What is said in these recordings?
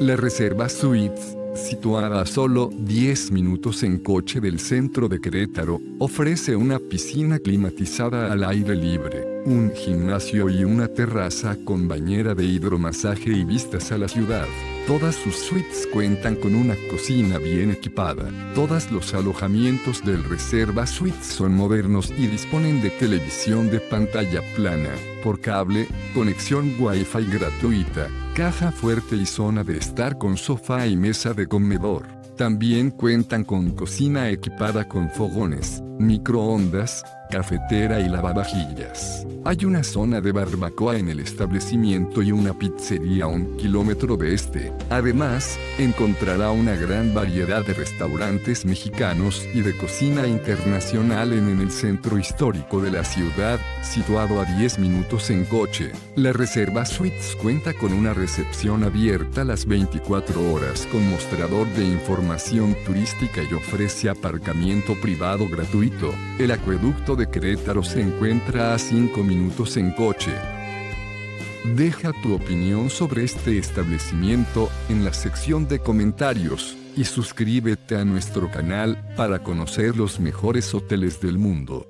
La Reserva Suites, situada a solo 10 minutos en coche del centro de Querétaro, ofrece una piscina climatizada al aire libre, un gimnasio y una terraza con bañera de hidromasaje y vistas a la ciudad. Todas sus suites cuentan con una cocina bien equipada. Todos los alojamientos del Reserva Suites son modernos y disponen de televisión de pantalla plana, por cable, conexión Wi-Fi gratuita, caja fuerte y zona de estar con sofá y mesa de comedor. También cuentan con cocina equipada con fogones, microondas, cafetera y lavavajillas. Hay una zona de barbacoa en el establecimiento y una pizzería a 1 kilómetro de este. Además, encontrará una gran variedad de restaurantes mexicanos y de cocina internacional en el centro histórico de la ciudad, situado a 10 minutos en coche. La Reserva Suites cuenta con una recepción abierta las 24 horas con mostrador de información turística y ofrece aparcamiento privado gratuito. El acueducto de Querétaro se encuentra a 5 minutos en coche. Deja tu opinión sobre este establecimiento en la sección de comentarios y suscríbete a nuestro canal para conocer los mejores hoteles del mundo.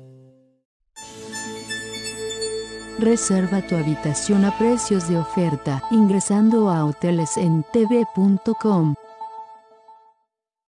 Reserva tu habitación a precios de oferta ingresando a hotelesentv.com.